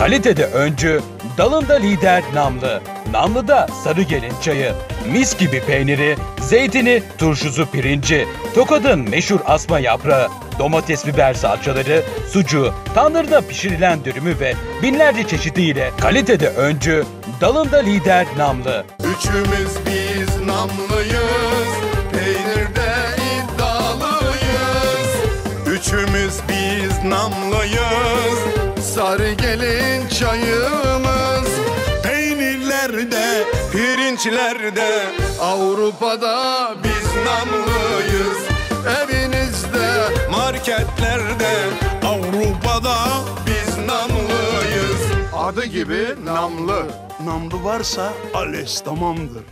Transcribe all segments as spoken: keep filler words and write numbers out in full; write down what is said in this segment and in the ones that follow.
Kalitede öncü, dalında lider Namlı. Namlı'da Sarıgelin çayı, mis gibi peyniri, zeytini, turşusu pirinci, Tokat'ın meşhur asma yaprağı, domates biber salçaları, sucuğu, tandırda pişirilen dürümü ve binlerce çeşidiyle kalitede öncü, dalında lider Namlı. Üçümüz biz Namlıyız, peynirde iddialıyız. Üçümüz biz Namlıyız, Sarıgelin çayımız. Peynirlerde, pirinçlerde, Avrupa'da biz Namlıyız. Evinizde, marketlerde, Avrupa'da biz Namlıyız. Adı gibi Namlı. Namlı varsa Ales tamamdır.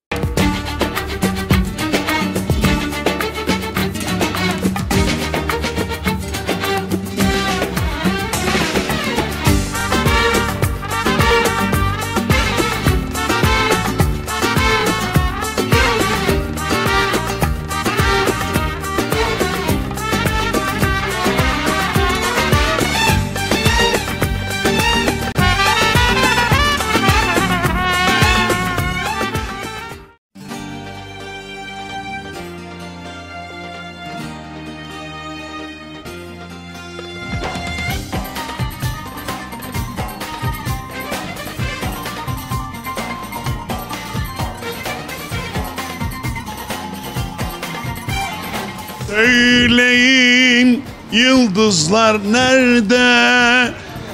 Söyleyin yıldızlar nerede?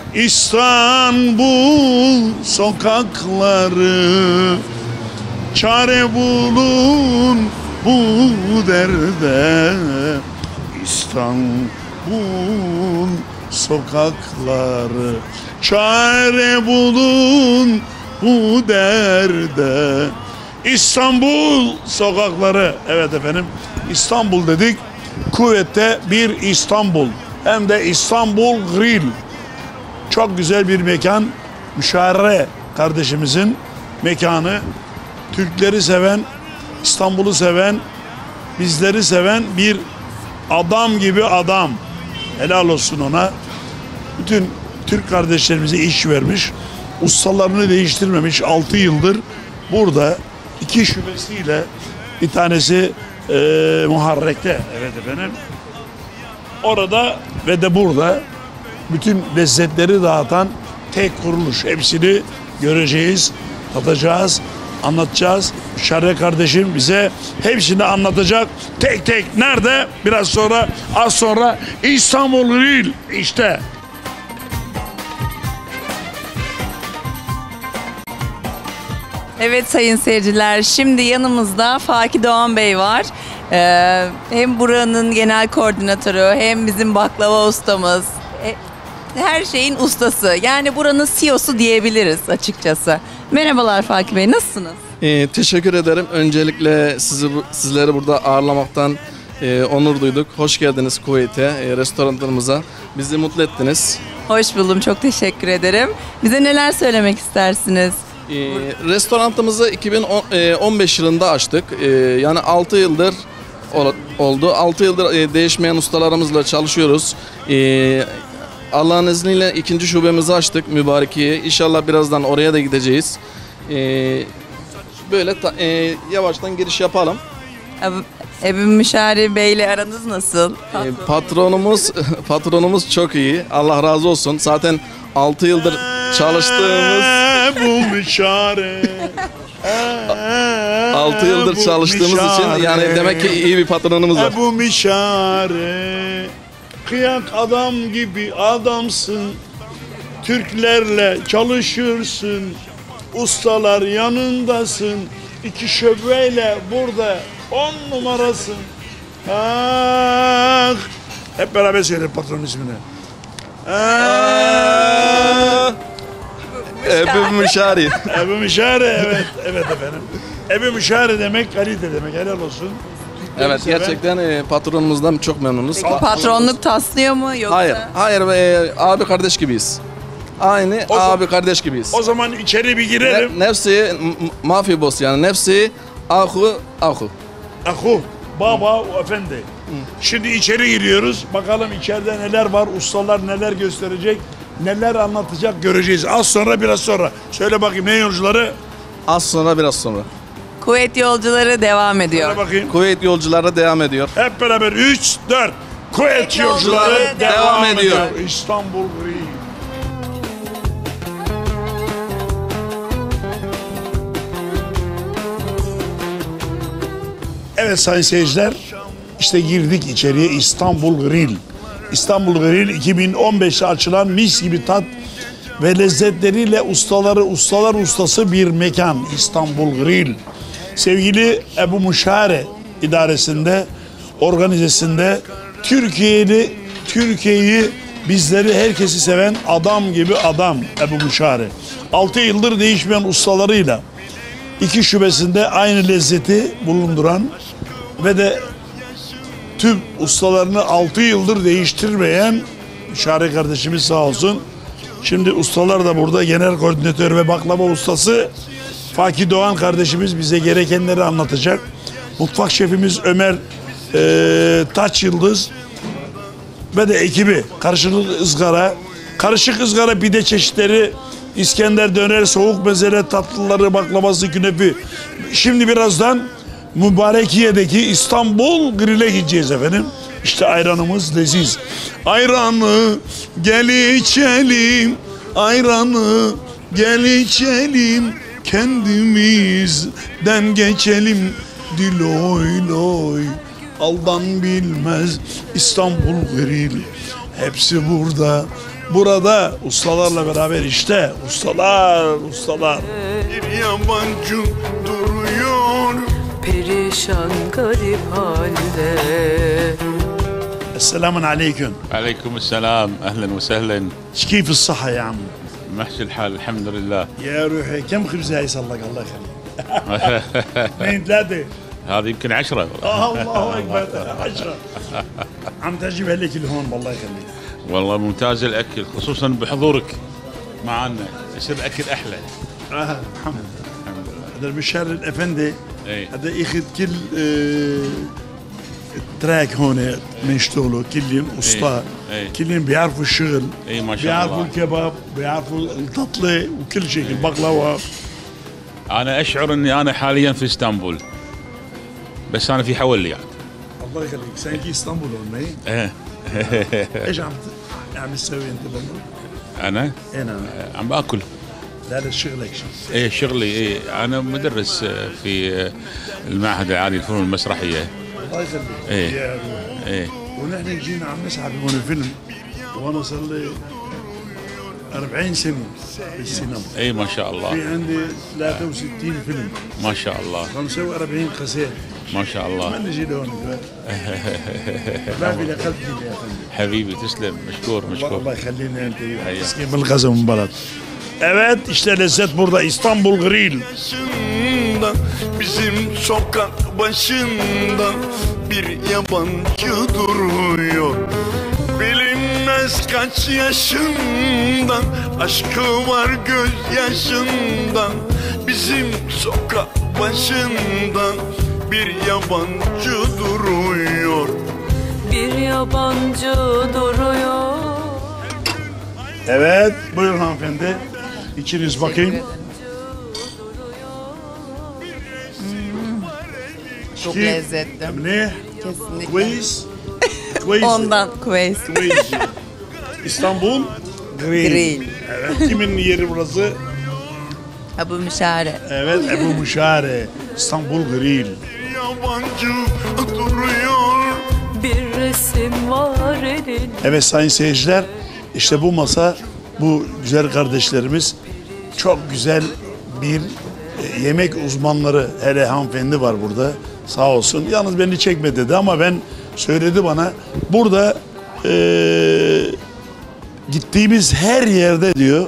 İstanbul sokakları. Çare bulun bu derde. İstanbul sokakları. Çare bulun bu derde. İstanbul sokakları. Evet efendim, İstanbul dedik. Kuvvette bir İstanbul. Hem de İstanbul Grill. Çok güzel bir mekan. Müşahre kardeşimizin mekanı. Türkleri seven, İstanbul'u seven, bizleri seven bir adam gibi adam. Helal olsun ona. Bütün Türk kardeşlerimize iş vermiş. Ustalarını değiştirmemiş. altı yıldır burada iki şubesiyle, bir tanesi e, Muharrek'te, evet efendim, orada ve de burada bütün lezzetleri dağıtan tek kuruluş. Hepsini göreceğiz, tadacağız, anlatacağız. Müşahre kardeşim bize hepsini anlatacak tek tek. Nerede? Biraz sonra, az sonra İstanbul Grill işte. Evet sayın seyirciler, şimdi yanımızda Faki Doğan Bey var. Ee, hem buranın genel koordinatörü, hem bizim baklava ustamız. E, her şeyin ustası. Yani buranın C E O'su diyebiliriz açıkçası. Merhabalar Faki Bey, nasılsınız? Ee, teşekkür ederim. Öncelikle sizi sizleri burada ağırlamaktan e, onur duyduk. Hoş geldiniz Kuveyt'e, e, restoranlarımıza. Bizi mutlu ettiniz. Hoş buldum, çok teşekkür ederim. Bize neler söylemek istersiniz? Ee, restoranımızı iki bin on beş yılında açtık. Ee, yani altı yıldır oldu. altı yıldır e, değişmeyen ustalarımızla çalışıyoruz. Ee, Allah'ın izniyle ikinci şubemizi açtık, Mübarekiye. İnşallah birazdan oraya da gideceğiz. Ee, böyle ta, e, yavaştan giriş yapalım. Ebu Müşahre Bey ile aranız nasıl? Ee, patronumuz patronumuz çok iyi. Allah razı olsun. Zaten altı yıldır çalıştığımız bu müşahre. altı yıldır çalıştığımız için yani demek ki iyi bir patronumuz var. Bu müşahre. Kıyak adam gibi adamsın. Türklerle çalışırsın. Ustalar yanındasın. İki şöbeyle burada on numarasın. Ah. Hep beraber söyleyelim patronun ismini. Ah. Ebu Müşahre. Ebu Müşahre, evet, evet efendim. Ebu Müşahre demek kalite demek, helal olsun. Evet, gerçekten e, patronumuzdan çok memnunuz. Peki patronluk taslıyor mu yoksa? Hayır, hayır, e, abi kardeş gibiyiz. Aynı O abi zaman- kardeş gibiyiz. O zaman içeri bir girelim. Ne, nefsi mafi boss, yani nefsi ahu ahu. Ahu, baba, efendi. Şimdi içeri giriyoruz. Bakalım içeride neler var, ustalar neler gösterecek. neler anlatacak göreceğiz. Az sonra biraz sonra. Söyle bakayım ne yolcuları? Az sonra biraz sonra. Kuveyt yolcuları devam ediyor. Söyle bakayım. Kuveyt yolcuları devam ediyor. Hep beraber üç dört. Kuveyt yolcuları yolcuları devam, devam ediyor. ediyor. İstanbul Gri. Evet sayın seyirciler, işte girdik içeriye. İstanbul Grill. İstanbul Grill iki bin on beşte açılan mis gibi tat ve lezzetleriyle ustaları ustalar ustası bir mekan. İstanbul Grill. Sevgili Ebu Muşare idaresinde, organizesinde Türkiye'li Türkiye'yi, bizleri, herkesi seven adam gibi adam Ebu Muşare. altı yıldır değişmeyen ustalarıyla iki şubesinde aynı lezzeti bulunduran ve de tüm ustalarını altı yıldır değiştirmeyen Müşare kardeşimiz sağ olsun. Şimdi ustalar da burada, genel koordinatör ve baklava ustası Fakir Doğan kardeşimiz bize gerekenleri anlatacak. Mutfak şefimiz Ömer e, Taç Yıldız ve de ekibi karışık ızgara, karışık ızgara pide çeşitleri, İskender döner, soğuk mezele tatlıları, baklavası, künefi. Şimdi birazdan Mübarekiye'deki İstanbul Grill'e gideceğiz efendim. İşte ayranımız leziz. Ayranı gel içelim, ayranı gel içelim, kendimizden geçelim. Diloy loy, aldan bilmez İstanbul Grill. Hepsi burada. Burada ustalarla beraber işte. Ustalar, ustalar. Bir yabancı duruyor. Perişan garip halde. Esselamun aleyküm. عليكم السلام اهلا وسهلا كيف الصحة يا عم؟ ماشي الحال الحمد لله. يا روحي كم خبزة يصلك الله يخليك؟ اثنين ثلاثة. هذه يمكن عشرة. آه الله أكبر عشرة. عم تجيبها لك لهون والله يخليك. والله ممتاز الاكل خصوصا بحضورك معنا يصير اكل احلى. آه الحمد لله. هذا المشهر الأفندي اي هذا ياخذ كل آه، تراك هون من شغله، كلهم أسطى، إيه. كلهم بيعرفوا الشغل، اي ما شاء بيعرفوا الله. الكباب، بيعرفوا التطلة وكل شيء، البقلاوة. انا اشعر اني انا حاليا في اسطنبول بس انا في حولي يعني. الله يخليك، سنجي اسطنبول هون ما هي؟ إيه. ايش عم ت- عم تسوي انت بالله؟ انا انا عم باكل. لا لا شغلك شو؟ ايه شغلي ايه انا مدرس في المعهد العالي للفنون المسرحيه. الله يخليك. إيه. يا روح. ايه ونحن جينا عم نسحب هون الفيلم، وانا صار لي أربعين سنة بالسينما. ايه ما شاء في الله عندي ثلاثة وستين فيلم، ما شاء الله خمسة وأربعين قصير. ما شاء الله. ما نجي لهون ما في لقلب يا فندم. حبيبي تسلم مشكور الله مشكور. يخلينا انت أيوة. مسكين بالغزة من بلد. Evet işte lezzet burada, İstanbul Grill. Başında, bizim sokak başında bir yabancı duruyor. Bilinmez kaç yaşında, aşkı var gözyaşında. Bizim sokak başında bir yabancı duruyor. Bir yabancı duruyor. Evet buyurun hanımefendi. İçiniz bakayım. Çok Ki- lezzetli. Ne? Kesinlikle. Kweyiz. Kweyiz. Ondan Kuveyt. Kweyiz. İstanbul Grill. Grill. Evet kimin yeri burası? Ebu Müşare. Evet Ebu Muşare. İstanbul Grill. Yabancı duruyor. Bir resim var elinde. Evet sayın seyirciler, işte bu masa, bu güzel kardeşlerimiz çok güzel bir e, yemek uzmanları, hele hanımefendi var burada sağ olsun. Yalnız beni çekme dedi ama ben söyledi bana. Burada e, gittiğimiz her yerde diyor,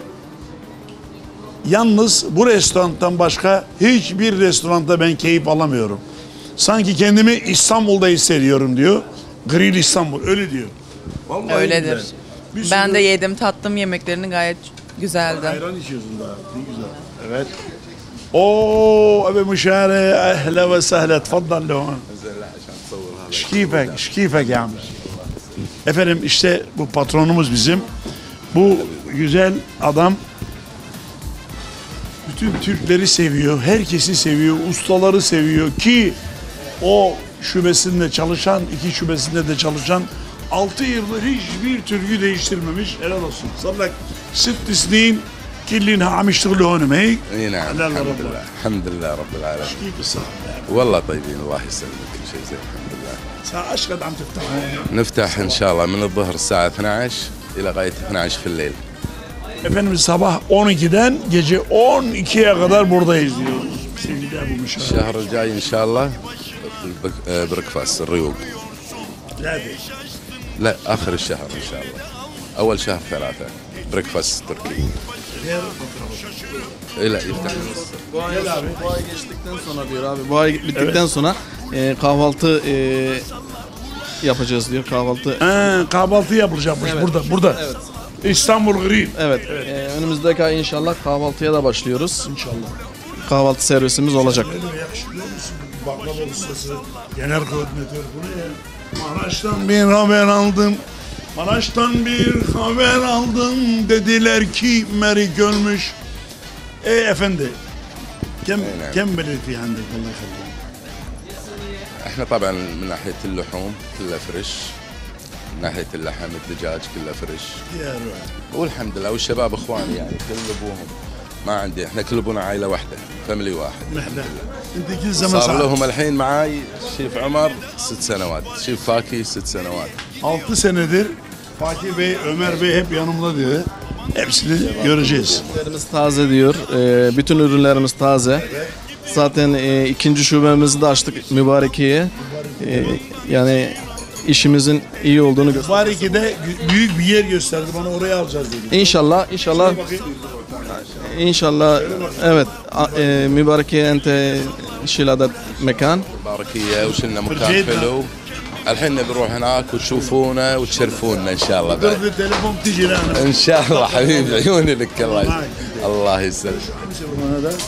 yalnız bu restorandan başka hiçbir restoranda ben keyif alamıyorum. Sanki kendimi İstanbul'da hissediyorum diyor. Grill İstanbul öyle diyor. Vallahi Öyledir. billahi. Bir Ben sürü- de yedim, tattım yemeklerini, gayet güzeldi. Ayran içiyorsun daha. Ne güzel. Evet. Oo Ebu Müşare ehle ve sehle. Tfaddal lehun. Şkifek, şkifek ya. Efendim işte bu patronumuz bizim. Bu güzel adam bütün Türkleri seviyor, herkesi seviyor, ustaları seviyor ki o şubesinde çalışan, iki şubesinde de çalışan altı yıldır hiçbir türkü değiştirmemiş. Helal olsun. Sabrak ست سنين كلنا عم يشتغلوا هون هيك. اي نعم لا، لا، الحمد رب لله الحمد لله رب العالمين كيف الصار؟ والله طيبين الله يسلمك كل شيء زين الحمد لله ساعة اشقد عم تفتح؟ نفتح ان شاء الله من الظهر الساعة اثني عشر الى غاية اثني عشر في الليل Efendim sabah on ikiden gece on ikiye kadar buradayız diyoruz. Sevgili Ebu Müşahede. الشهر الجاي ان شاء الله بركفاس الريوق Nerede? لا اخر الشهر ان شاء الله اول شهر ثلاثة بريكفاست تركي لا يفتح Bu ay, bu ay geçtikten sonra diyor abi. Bu ay bittikten sonra e, kahvaltı e, yapacağız diyor. Kahvaltı. Ha, kahvaltı yapılacakmış Evet. burada, burada. Evet. İstanbul Grill. Evet. E, önümüzdeki ay inşallah kahvaltıya da başlıyoruz. İnşallah. Kahvaltı servisimiz olacak. Böyle yakışıklı musun? Baklava ustası, genel koordinatör buraya. Maraş'tan bir haber aldım. Maraş'tan bir haber aldım. Dediler ki Merik ölmüş. Ey efendi. Kem, Aynen. kem belirti عندك الله يخليك. احنا طبعا من ناحية اللحوم كلها فريش من ناحية اللحم الدجاج كلها فريش يا روح. والحمد لله والشباب اخواني يعني كل ابوهم ما عندي احنا كل ابونا عائلة واحدة فاميلي واحد محلى. انت كل زمان صار صار لهم الحين معاي شيف عمر ست سنوات شيف فاكي ست سنوات altı senedir Fatih Bey, Ömer Bey hep yanımda diyor. Hepsini göreceğiz. Ürünlerimiz taze diyor. E, bütün ürünlerimiz taze. Zaten e, ikinci şubemizi de açtık Mübarekiye'ye. E, yani işimizin iyi olduğunu gösteriyor. Mübareke'de büyük bir yer gösterdi. Bana oraya alacağız dedi. İnşallah, inşallah, inşallah, evet, a- e, Mübarekiye ente şilada mekan. باركية وشلنا مكان فرجيتنا. حلو الحين نبي نروح هناك وتشوفونا وتشرفونا ان شاء الله Dur بعد. bir telefon تيجي لنا. ان شاء الله حبيبي عيوني لك الله يسلمك الله يسلمك Bana da.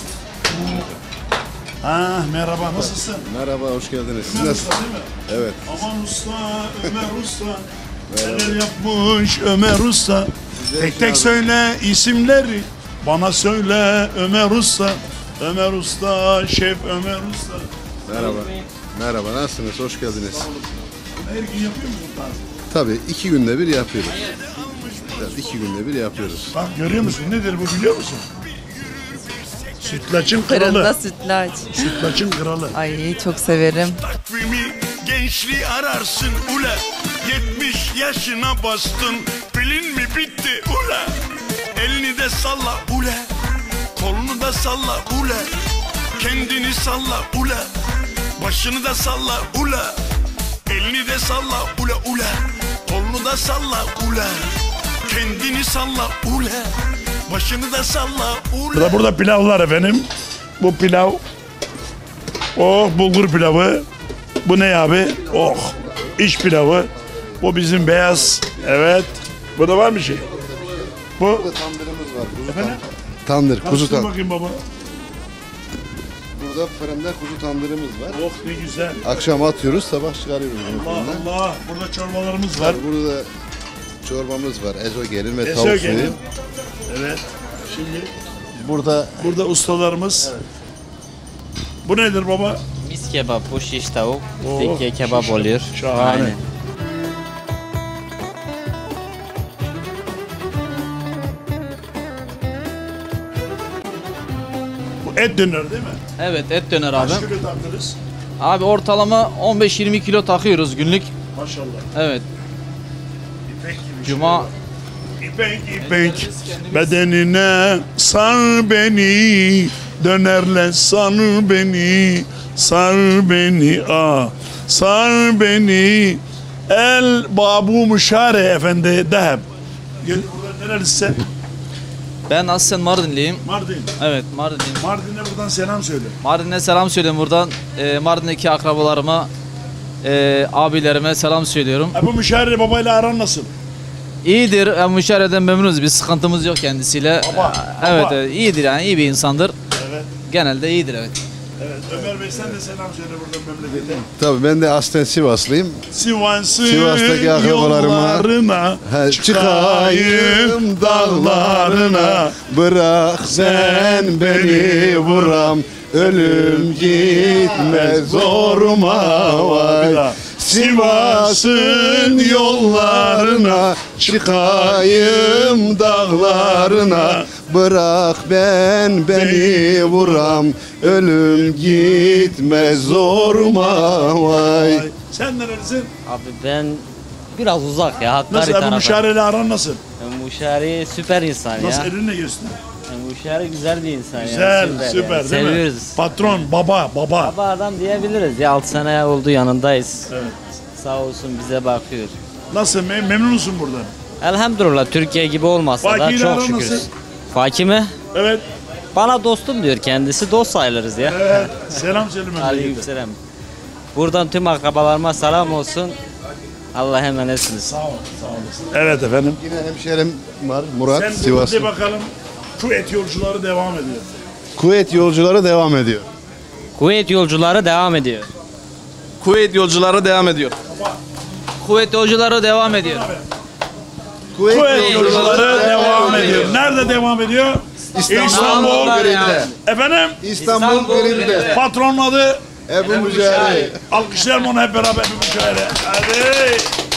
Ah merhaba nasılsın? Merhaba, hoş geldiniz. Siz Ömer nasılsınız? Usta değil mi? Evet. Aman usta, Ömer Usta. Neler yapmış Ömer Usta. Tek tek söyle isimleri. Bana söyle Ömer Usta. Ömer Usta, Şef Ömer Usta. Merhaba. Merhaba, nasılsınız? Hoş geldiniz. Her gün yapıyor musun tarzı? Tabii iki günde bir yapıyoruz. Evet, iki günde bir yapıyoruz. Bak görüyor musun? Nedir bu biliyor musun? Sütlaçın Fırında kralı. sütlaç. Sütlaçın kralı. Ay çok severim. Takvimi gençliği ararsın ula. Yetmiş yaşına bastın, pilin mi bitti ula. Elini de salla ula, kolunu da salla ula. Kendini salla ula, başını da salla ula. Elini de salla ula ula, kolunu da salla ula. Kendini salla ula, başını da salla ula. Burada, burada pilavlar efendim. Bu pilav. Oh bulgur pilavı. Bu ne abi? Oh iç pilavı. Bu bizim beyaz. Evet. Burada var mı şey? Bu. Burada tandırımız var. Kuzu Efendim? tandır, kuzu Karıştır tandır. bakayım baba. Burada fırında kuzu tandırımız var. Oh ne güzel. Akşam atıyoruz, sabah çıkarıyoruz bunu Allah fırından. Allah. Burada çorbalarımız var. Burada çorbamız var, ezogelin ve Ezo tavuk gelin. suyu. Evet. Şimdi Burada burada ustalarımız. Bu nedir baba? Mis kebap, bu şiş tavuk, Oo, tekke kebap şiş oluyor. şahane. Aynen. Bu et döner değil mi? Evet, et döner abi. Kaç kilo taktınız? Abi ortalama on beş yirmi kilo takıyoruz günlük. Maşallah. Evet. İpek gibi. Cuma İpek ipek bedenine sar beni, dönerle sar beni, sar beni ah, sar beni. El Babu Müşare Efendi Deheb. Gel burada nerelisin? ben aslen Mardinliyim. Mardin. Evet, Mardinliyim. Mardin'e buradan selam söyle. Mardin'e selam söylüyorum buradan. Ee, Mardin'deki akrabalarıma, e, abilerime selam söylüyorum. Ebu Müşare babayla aran nasıl? İyidir, yani müşahereden memnunuz. Bir sıkıntımız yok kendisiyle. Baba, Ee, Evet, baba. evet, iyidir yani, iyi bir insandır. Evet. Genelde iyidir, evet. Evet, Ömer Bey sen de selam söyle buradan memlekete. Tabii ben de aslen Sivaslıyım. Sivas'ın Sivas'taki akrabalarıma yollarına he, çıkayım dağlarına, bırak sen beni vuram, ölüm gitmez zoruma vay. Sivas'ın yollarına, çıkayım dağlarına, bırak ben beni vuram, ölüm gitmez zoruma vay. Sen nerelisin? Abi ben biraz uzak ya. Hakkari Nasıl Ebu tarafı. Müşare'yle aran nasıl? Ebu Müşari süper insan Nasıl ya. elinle göster. Ebu Müşari güzel bir insan Güzel, ya. süper, yani. değil mi? Seviyoruz. Patron, baba, baba. Baba adam diyebiliriz ya. altı sene oldu yanındayız. Evet. Sağ olsun bize bakıyor. Nasıl, mem memnun musun buradan? Elhamdülillah Türkiye gibi olmasa da Fakiyle çok aran şükür. nasıl? Faki mi? Evet. Bana dostum diyor kendisi. Dost sayılırız ya. Evet. Selam söyle memlekete. Aleykümselam. Buradan tüm akrabalarıma selam olsun. Allah'a emanetsiniz. Sağ ol, sağ olasın. Evet efendim. Yine hemşerim var Murat, Sen Sivaslı. de bakalım. Şu et yolcuları devam ediyor. Kuveyt yolcuları devam ediyor. Kuveyt yolcuları devam ediyor. Kuveyt yolcuları devam ediyor. Kuvvet yolcuları devam ediyor. Kuveyt, Kuveyt yolcuları devam ediyor. Nerede devam ediyor? İstanbul, İstanbul. Grill'de. Efendim? İstanbul Grill'de. Patronun adı Ebu Mücahit. alkışlayalım onu hep beraber bir müşahede. Hadi.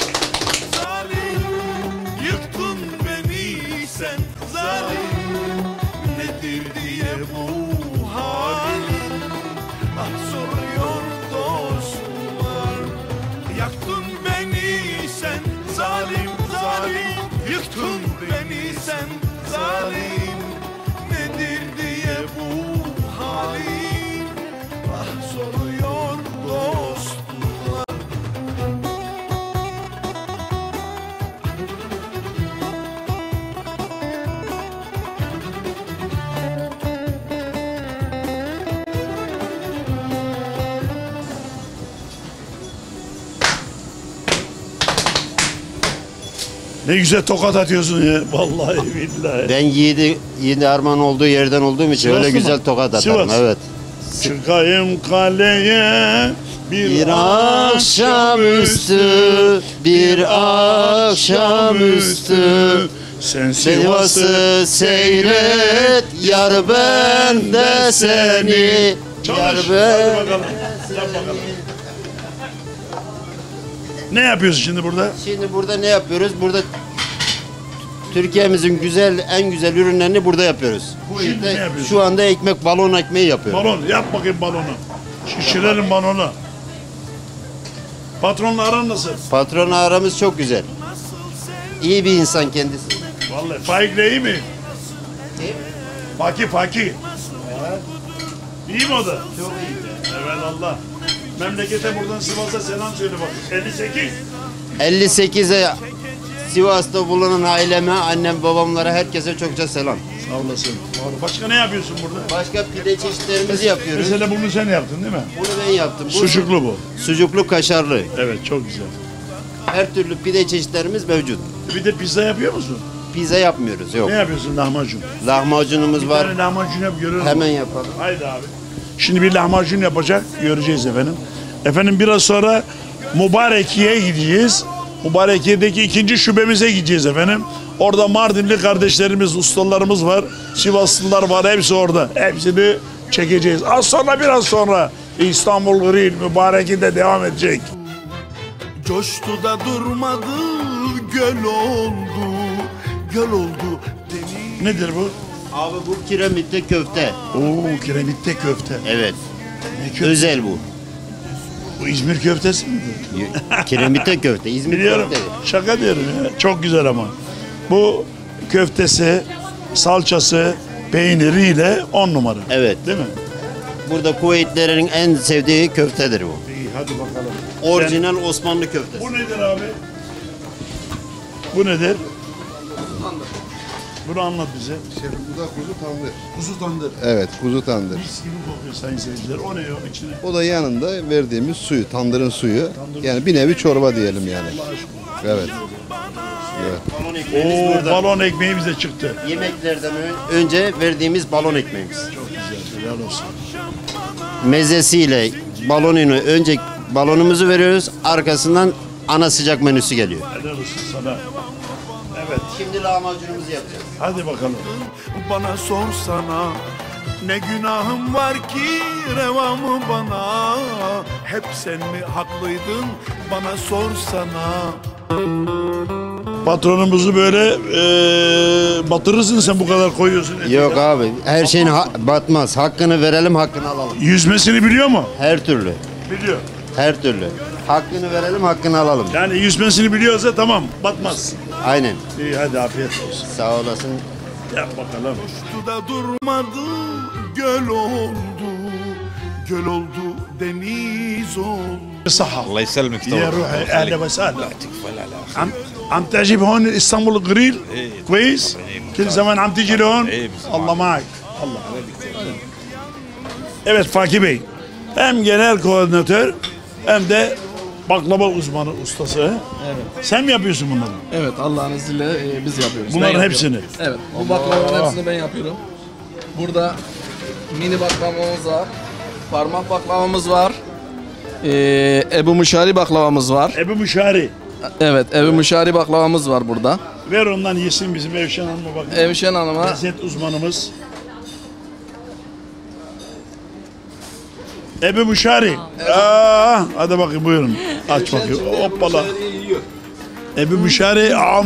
Zalim, yıktın beni sen zalim. Nedir diye bu halin? Ah soruyor dostlar. Yaktın beni sen zalim zalim. Yıktın beni sen zalim. Nedir diye bu halin? Ah soruyor dostlar. Ne güzel tokat atıyorsun ya. Vallahi billahi. Ben yiğidi, yiğidi Arman olduğu yerden olduğum için Sivaslı öyle mı? güzel tokat atarım. Sivas. Evet. Çıkayım kaleye bir, Bir akşamüstü, bir akşamüstü, sen Sivas'ı seyret, yar ben de seni, Çalış. yar Hadi ben bakalım. Yap bakalım. Ne yapıyorsun şimdi burada? Şimdi burada ne yapıyoruz? Burada Türkiye'mizin güzel, en güzel ürünlerini burada yapıyoruz. Bu Şimdi işte ne yapıyorsun? şu anda ekmek, balon ekmeği yapıyoruz. Balon yap bakayım balonu. Şişirelim balonu. Patronla aran nasıl? Patronla aramız çok güzel. İyi bir insan kendisi. Vallahi Faik'le iyi mi? Faki Faki. İyi mi o da? Çok iyi. Evet Allah. Memlekete buradan Sivas'a selam söyle bak. elli sekiz. elli sekize Sivas'ta bulunan aileme, annem, babamlara, herkese çokça selam. Sağ olasın. Başka ne yapıyorsun burada? Başka pide çeşitlerimizi yapıyoruz. Mesela bunu sen yaptın değil mi? Bunu ben yaptım. Bu Sucuklu bu. Sucuklu, kaşarlı. Evet çok güzel. Her türlü pide çeşitlerimiz mevcut. Bir de pizza yapıyor musun? Pizza yapmıyoruz, yok. Ne yapıyorsun lahmacun? Lahmacunumuz Bir var. tane lahmacun yap görelim. Hemen yapalım. Haydi abi. Şimdi bir lahmacun yapacak. Göreceğiz efendim. Efendim biraz sonra Mübarekiye'ye gideceğiz. Mübarekiye'deki ikinci şubemize gideceğiz efendim. Orada Mardinli kardeşlerimiz, ustalarımız var. Sivaslılar var. Hepsi orada. Hepsini çekeceğiz. Az sonra biraz sonra İstanbul Grill Mübarekiye'de devam edecek. Coştu da durmadı, göl oldu, göl oldu deniz. Nedir bu? Abi bu kiremitte köfte. Oo, kiremitte köfte. Evet. Ne köfte? Özel bu. Bu İzmir köftesi midir? Kiremitte köfte. İzmir Biliyorum. köfte. Şaka diyorum ya. Çok güzel ama. Bu köftesi, salçası, peyniriyle on numara. Evet. Değil mi? Burada Kuveytlilerin en sevdiği köftedir bu. İyi hadi bakalım. Orijinal Osmanlı köftesi. Bu nedir abi? Bu nedir? Bunu anlat bize. Şefim bu da kuzu tandır. Kuzu tandır. Evet, kuzu tandır. Mis gibi kokuyor sayın seyirciler. O ne o içine? O da yanında verdiğimiz suyu, tandırın suyu. Yani bir nevi çorba diyelim yani. Evet. Evet. Balon ekmeğimiz Oo, burada. balon ekmeğimiz de çıktı. Yemeklerden ön- önce verdiğimiz balon ekmeğimiz. Çok güzel. Helal olsun. mezesiyle balonunu önce balonumuzu veriyoruz. Arkasından ana sıcak menüsü geliyor. Helal olsun sana. Evet. Şimdi lahmacunumuzu yapacağız. Hadi bakalım. Bana sorsana ne günahım var ki reva mı bana? Hep sen mi haklıydın bana sorsana. Patronumuzu böyle e, batırırsın sen bu kadar koyuyorsun. eti. Yok abi her şeyin ha- batmaz. Hakkını verelim, hakkını alalım. Yüzmesini biliyor mu? Her türlü. Biliyor. Her türlü. Hakkını verelim, hakkını alalım. Yani yüzmesini biliyorsa tamam, batmaz. Aynen. İyi, hadi afiyet olsun. Sağ olasın. Yap bakalım. Suda durmadı göl oldu. Göl oldu deniz oldu. صحة الله يسلمك يا روحي اهلا وسهلا عم عم تعجب هون اسطنبول جريل كويس كل زمان عم تيجي لهون الله معك الله Evet Fakir Bey hem genel koordinatör hem de baklava uzmanı ustası. Evet. Sen mi yapıyorsun bunları? Evet, Allah'ın izniyle e, biz yapıyoruz. Bunların Ben hepsini? yapıyorum. Evet, bu baklavaların hepsini ben yapıyorum. Burada mini baklavamız var, parmak baklavamız var, ee, Ebu Müşari baklavamız var. Ebu Müşari. Evet, Ebu Müşari baklavamız var burada. Ver ondan yesin bizim Evşen Hanım'a bakın. Evşen Hanım'a. Lezzet uzmanımız. Ebu Müşari. Aa, hadi bakayım buyurun. Aç bakayım. Hoppala. Ebu Müşari. Am.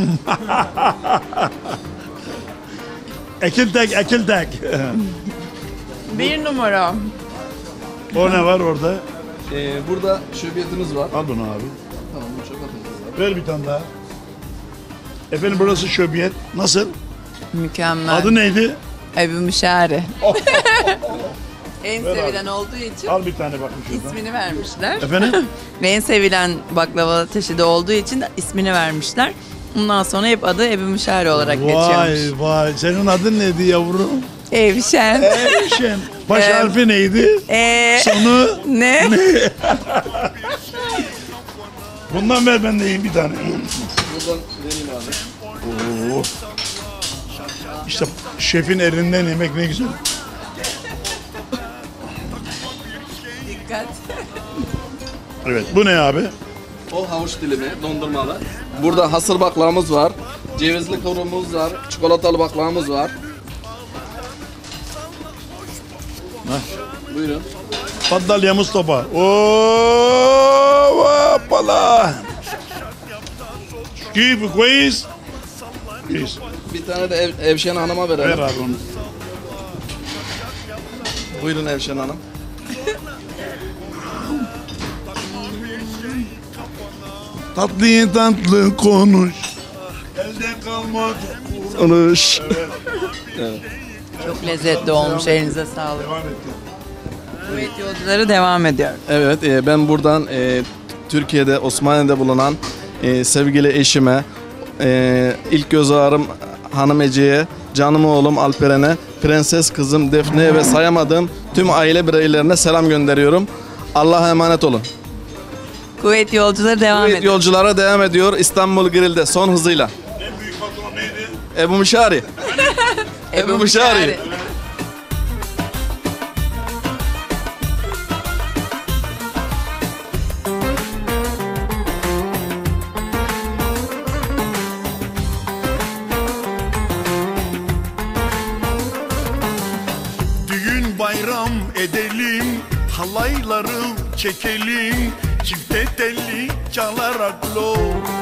Ekil tek, ekil tek. Bir numara. O ne var orada? Ee, burada şöbiyetimiz var. Al bunu abi. Tamam, bu şöbiyetimiz var. Ver bir tane daha. Efendim burası şöbiyet. Nasıl? Mükemmel. Adı neydi? Ebu Müşari. En Ver sevilen abi. olduğu için Al bir tane bakın şuradan. ismini vermişler. Efendim? Ve en sevilen baklava çeşidi olduğu için de ismini vermişler. Ondan sonra hep adı Ebu Müşari olarak Vay geçiyormuş. vay. Senin adın neydi yavrum? Evşen. Evşen. Baş Ee, harfi neydi? Ee, Sonu ne? Bundan ver ben de yiyeyim bir tane. Buradan vereyim abi. Oo. İşte şefin elinden yemek ne güzel. Dikkat. Evet bu ne abi? O havuç dilimi, dondurmalı. Burada hasır baklavamız var. Cevizli kavurmamız var. Çikolatalı baklavamız var. Buyurun. Faddal ya Mustafa. Oo, hoppala. Keyif كويس. Keyif. Bir tane de ev, Evşen Hanım'a verelim. Ver abi onu. Buyurun Evşen Hanım. Tatlı tatlı konuş. Elde kalmadı. Konuş. Evet. Evet. Çok lezzetli olmuş. Elinize sağlık. Kuvvet yolcuları devam ediyor. Evet, e, ben buradan e, Türkiye'de, Osmaniye'de bulunan e, sevgili eşime, e, ilk göz ağrım hanım Ece'ye, canım oğlum Alperen'e, prenses kızım Defne'ye ve sayamadığım tüm aile bireylerine selam gönderiyorum. Allah'a emanet olun. Kuvvet yolcuları devam Kuvvet ediyor. yolculara devam ediyor İstanbul Grill'de son hızıyla. En büyük patron neydi? Ebu Müşari. Ebu Müşari. Düğün bayram edelim, halayları çekelim, çifte telli çalarak lo.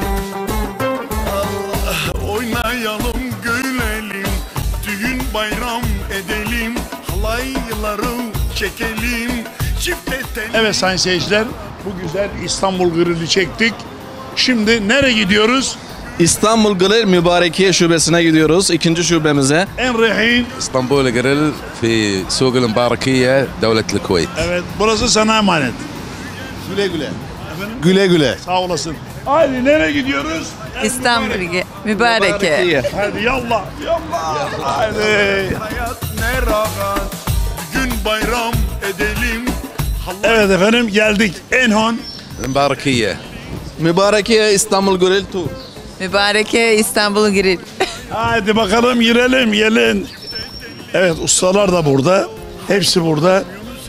Allah, oynayalım gülelim, düğün bayram edelim, halayları çekelim, çifte telli. Evet sayın seyirciler, bu güzel İstanbul Grill'i çektik. Şimdi nereye gidiyoruz? İstanbul Grill Mübarekiye Şubesi'ne gidiyoruz. İkinci şubemize. En rehin. اسطنبول جريل في سوق المباركية دولة الكويت. Evet, burası sana emanet. Güle güle. Efendim? Güle güle. Sağ olasın. Haydi nereye gidiyoruz? İstanbul Mübareke. Hadi yallah, yallah. Haydi. Hayat ne rahat, düğün bayram edelim. Evet efendim geldik. Enhon. المباركية. Mübarekiye İstanbul Grill Tour. Mübareke İstanbul Grill. Haydi bakalım girelim, gelin. Evet ustalar da burada. Hepsi burada.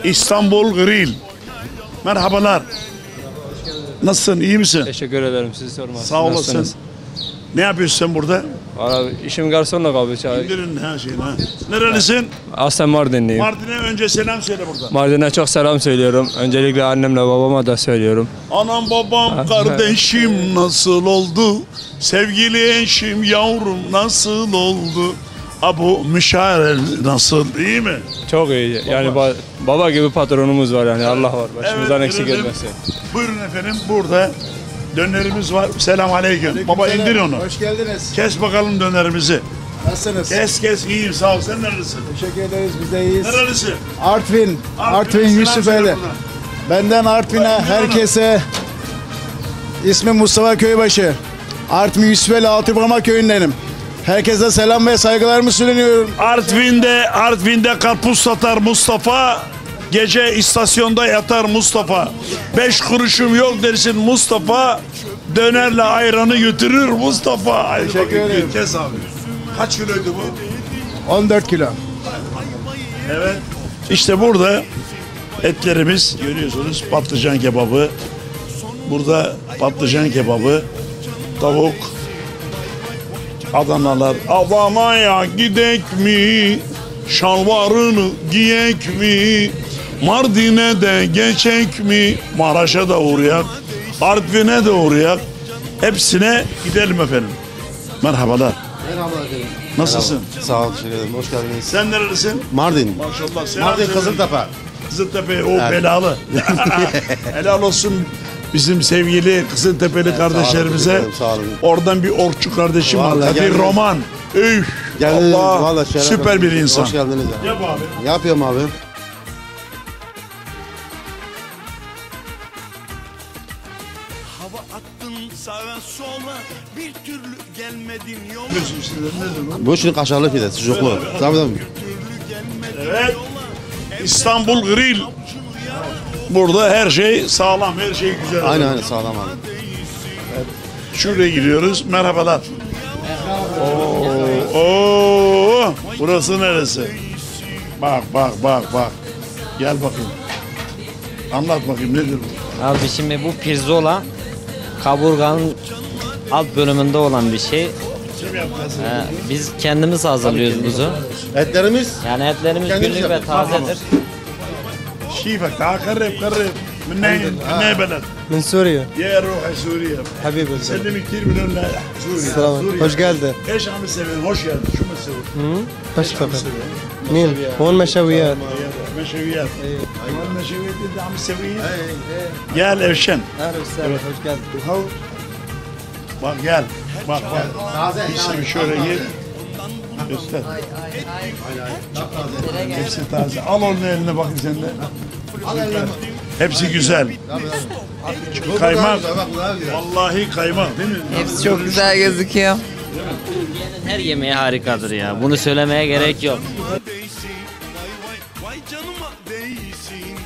İstanbul Grill. Merhabalar. Nasılsın? İyi misin? Teşekkür ederim. Sizi sormaz. Sağ olasın. Nasılsınız? Ne yapıyorsun sen burada? Abi, işim garsonluk abi. Çay. İndirin her şeyini. Ha. Nerelisin? Aslen Mardinliyim. Mardin'e önce selam söyle burada. Mardin'e çok selam söylüyorum. Öncelikle annemle babama da söylüyorum. Anam babam kardeşim nasıl oldu? Sevgili eşim yavrum nasıl oldu? Abu Müşahir nasıl, iyi mi? Çok iyi. Yani ba- baba gibi patronumuz var yani. Allah var. Başımızdan Evet, eksik görelim. etmesin. Buyurun efendim, burada dönerimiz var. Selam aleyküm. Baba indir onu. Hoş geldiniz. Kes bakalım dönerimizi. Nasılsınız? Kes kes, iyiyim sağ ol. Sen nerelisin? Teşekkür ederiz. Biz de iyiyiz. Nerelisin? Artvin. Artvin, Artvin selam Yusufeli. söyle buradan. Benden Artvin'e herkese, ismim Mustafa Köybaşı. Artvin Yusufeli Altıbrama köyündenim. Herkese selam ve saygılarımı sunuyorum. Artvin'de, Artvin'de karpuz satar Mustafa. Gece istasyonda yatar Mustafa. Beş kuruşum yok dersin Mustafa. Dönerle ayranı götürür Mustafa. Hadi Teşekkür bakayım, ederim. Kes abi. Kaç kiloydu bu? on dört kilo. Evet. İşte burada etlerimiz görüyorsunuz, patlıcan kebabı. Burada patlıcan kebabı, tavuk, Adanalar. Adana'ya gidek mi? Şalvarını giyek mi? Mardin'e de geçek mi? Maraş'a da uğrayak, Artvin'e de uğrayak. Hepsine gidelim efendim. Merhabalar. Merhaba efendim. Nasılsın? Merhaba. Sağ ol, teşekkür ederim. Hoş geldiniz. Sen nerelisin? Mardin. Maşallah. Selam Mardin söyle. Kızıltepe. Kızıltepe o Evet. belalı. Helal olsun bizim sevgili Kızıltepe'li Evet, kardeşlerimize. sağ olun, sağ olun. Oradan bir orkçu kardeşim var. Vallahi Kadir geldiniz. Roman. Üf. Geldiniz, Allah. vallahi şeref Süper verdiniz. bir insan. Hoş geldiniz. ya. Yap abi. Yapıyorum abi. Hava attın sağa sola bir türlü gelmedin yola. Bu şimdi kaşarlı pide, sucuklu. Tabii tabii. Evet. İstanbul Grill. Burada her şey sağlam, her şey güzel. Aynen aynen sağlam abi. Şuraya gidiyoruz. Merhabalar. Oo, oo. Burası neresi? Bak bak bak bak. Gel bakayım. Anlat bakayım nedir bu? Abi şimdi bu pirzola kaburganın alt bölümünde olan bir şey. Kim yaptı? Ee, biz kendimiz hazırlıyoruz buzu. Etlerimiz? Yani etlerimiz Kendimiz günlük ve yapıyoruz. tazedir. كيفك تعال قرب قرب من ناي من ناي بلد من سوريا. يا روحي سوريا حبيبي. سلمي كثير من هنا سوريا Selam. سوريا Hoş geldin. ايش عم تسوي هوش geldin شو بتسوي؟ Hoş مين؟ هون مشاويات. مشويات ايوه المشويات اللي عم تسويها gel Evşen اهلا وسهلا. Hoş geldin. bak gel bak bak bir şöyle gir göster hepsi taze al onun eline bakayım sen de Süper. Hepsi güzel kaymak vallahi kaymak değil mi? Hepsi çok güzel gözüküyor. Her yemeği harikadır ya. Bunu söylemeye gerek yok. Değsin, vay vay vay canıma değsin.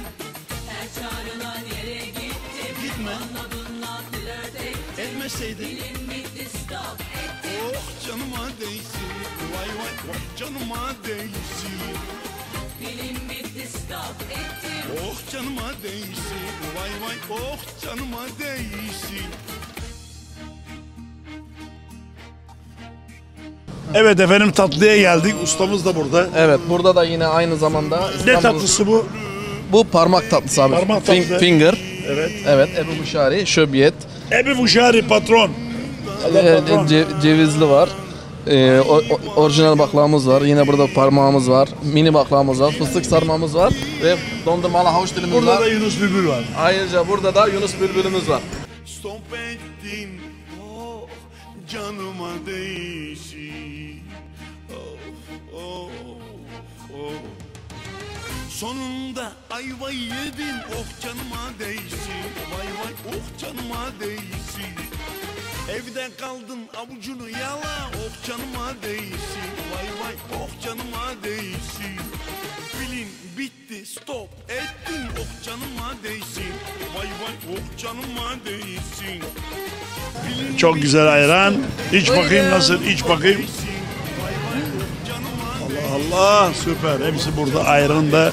Gitme. Etmeseydin. Oh canıma değsin. Vay vay vay canıma değsin. Oh canıma değsin. Vay vay oh canıma değsin. Evet efendim tatlıya geldik ustamız da burada. Evet, burada da yine aynı zamanda Ne İstanbul- tatlısı bu? Bu parmak tatlısı abi. Parmak Fin- tatlısı. Finger. Evet. Evet, Ebu Muşari, şöbiyet. Ebi Muşari patron. Allah Ee, patron. ce- cevizli var. Ee, o- o- orijinal baklavamız var. Yine burada parmağımız var. Mini baklavamız var. Fıstık sarmamız var. Ve dondurmalı havuç dilimiz Burada var. da Yunus Bülbül var. Ayrıca burada da Yunus Bülbülümüz var. Stop ettin oh canıma değsin. Oh, oh, oh. Sonunda ayvayı yedin oh canıma değsin. Vay vay oh canıma değsin. Evde kaldın avucunu yala oh canıma değsin. Vay vay oh canıma değsin. Pilin bitti stop ettin oh canıma değsin. Vay vay oh canıma değsin. Pilin Çok güzel ayran. İç Buyurun. bakayım nasıl? İç bakayım. Allah Allah süper. Hepsi burada ayran da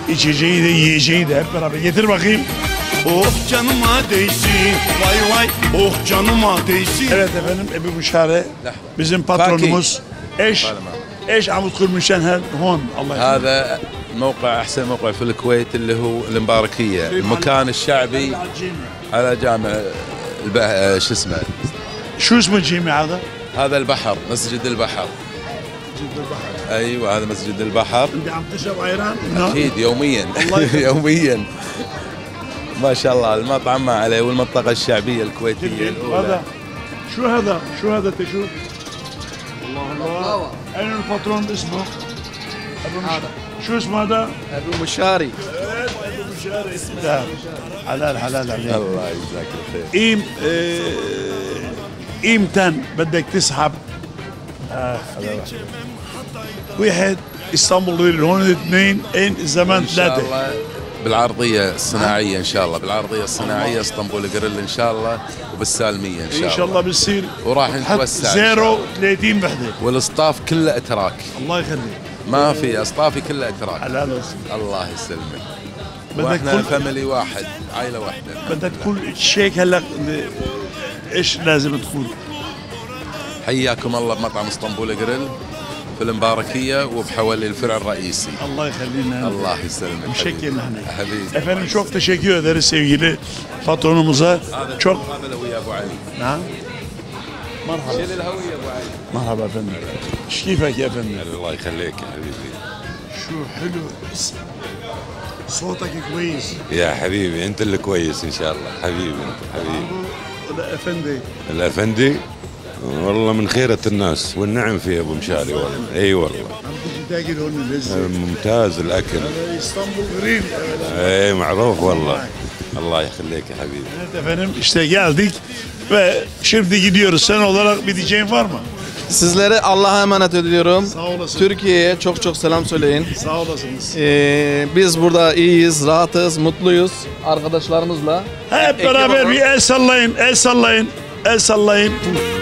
içeceği de yiyeceği de hep beraber. Getir bakayım. Oh canıma değsin. Vay vay. Oh canıma değsin. Evet efendim Ebu Büşare bizim patronumuz. ايش ايش عم تقول مشان هون الله يخليك. هذا موقع احسن موقع في الكويت اللي هو المباركيه المكان الشعبي على جامع البح... شو اسمه شو اسم الجامع هذا؟ هذا البحر مسجد البحر مسجد البحر ايوه هذا مسجد البحر. انت عم تشرب عيران؟ اكيد يوميا يوميا ما شاء الله المطعم ما عليه والمنطقه الشعبيه الكويتيه هذا شو هذا؟ شو هذا تشوف؟ الله الله أين الباترون اسمه؟ أبو مشاري. شو اسمه هذا؟ أبو مشاري. أبو مشاري اسمه. حلال حلال عليك. الله يجزاك الخير. إيم اه إيمتى بدك تسحب؟ آه واحد اسطنبول غير هون اثنين إن زمان ثلاثة. إن شاء الله بالعرضية الصناعية إن شاء الله بالعرضية الصناعية اسطنبول جريل إن شاء الله وبالسالمية إن شاء الله. إن شاء الله بتصير. وراح نتوسع. زيرو ثلاثين وحدة. والإصطاف كله أتراك. الله يخليك. ما في أصطافي كلها أتراك. حلال الله يسلمك. بدك واحنا كل فاميلي واحد عائلة واحدة. بدك كل شيء هلا إيش لازم تقول؟ حياكم الله بمطعم اسطنبول جريل في المباركية وبحوالي الفرع الرئيسي. Allah يخلينا. Allah يسلمك. Müşekkir nahne. Habibi. Efendim çok teşekkür ederiz sevgili patronumuza. Çok. نعم. مرحبا. شيل الهوية ابو علي. مرحبا efendim. كيفك يا efendim؟ الله يخليك يا حبيبي. شو حلو. صوتك كويس. يا حبيبي انت اللي كويس ان شاء الله حبيبي انت حبيبي. الافندي. الافندي والله من خيرة الناس والنعم في ابو مشاري والله اي والله. تاكل هون لذيذ. ممتاز الاكل. اسطنبول غريب. اي معروف والله. الله يخليك يا حبيبي. Evet efendim işte geldik ve şimdi gidiyoruz. Sen olarak bir diyeceğin var mı? Sizleri Allah'a emanet ediyorum. Sağ olasın. Türkiye'ye çok çok selam söyleyin. Sağ olasınız. Ee, biz burada iyiyiz, rahatız, mutluyuz arkadaşlarımızla. Hep beraber bir el sallayın, el sallayın, el sallayın.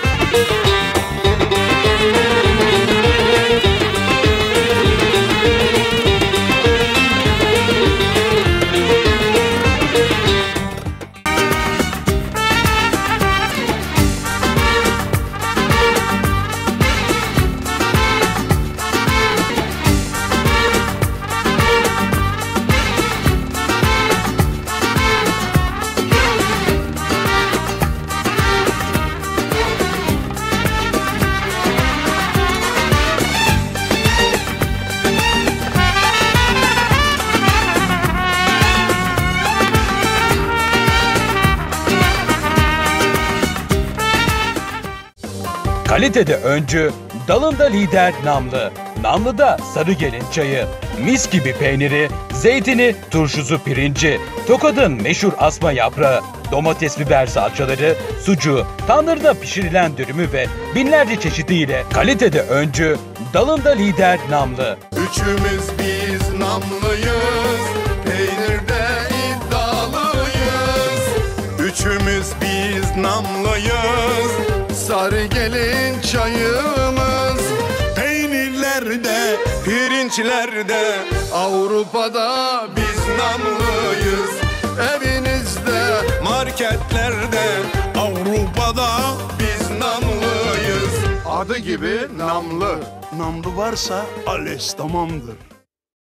Kalitede öncü, dalında lider Namlı. Namlı'da Sarıgelin çayı, mis gibi peyniri, zeytini, turşusu pirinci, Tokat'ın meşhur asma yaprağı, domates biber salçaları, sucuğu, tandırda pişirilen dürümü ve binlerce çeşidiyle kalitede öncü, dalında lider Namlı. Üçümüz biz namlıyız, peynirde iddialıyız. Üçümüz biz namlıyız, Sarıgelin çayımız. Peynirlerde, pirinçlerde, Avrupa'da biz namlıyız. Evinizde, marketlerde, Avrupa'da biz namlıyız. Adı gibi namlı. Namlı varsa alles tamamdır.